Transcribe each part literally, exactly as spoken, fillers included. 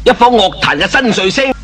一顆樂壇嘅新彗星。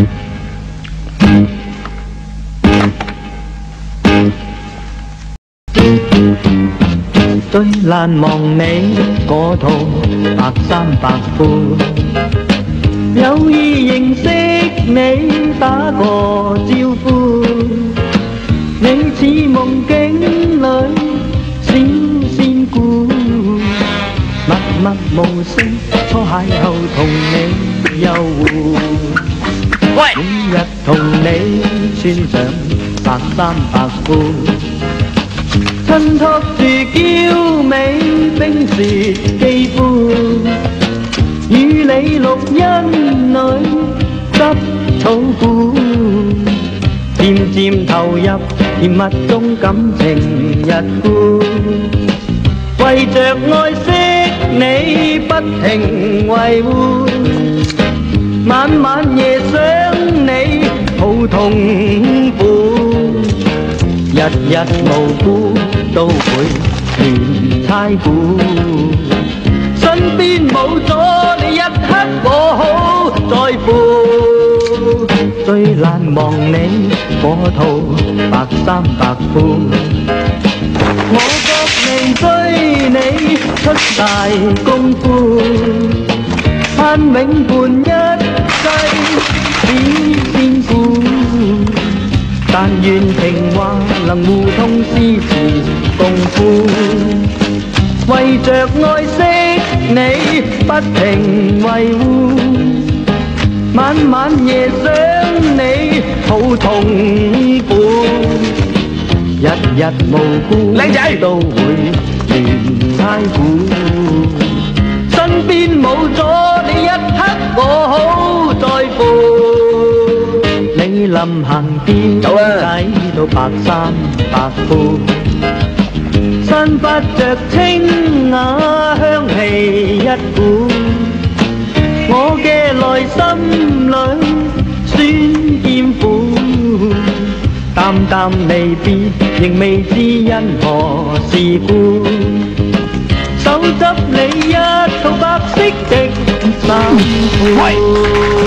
最難忘你嗰套白衫白褲，有意認識你打個招呼，你似夢境裏小仙姑，默默無聲初邂逅同你遊湖，每日同你穿上白衫白褲，襯托住嬌美冰雪肌膚，與你綠茵裏執草菇，漸漸投入甜蜜中感情日故，為着愛惜你不停維護，晚晚夜想你好痛苦，日日無故都會亂猜估，身邊冇咗你一刻我好在乎，最難忘你嗰套白衫白褲，我搏命追你出大功夫，盼永伴一世只仙姑，但願情話能互通詩詞共賦，為着愛惜你不停維護，晚晚夜想你好痛苦，日日無故都會亂猜估，身邊冇咗你一刻我好在乎，你臨行點解到白衫白褲，散發着清雅香氣一股，我嘅內心裏酸兼苦，淡淡離別仍未知因何事故，手執你一套白色的衫褲。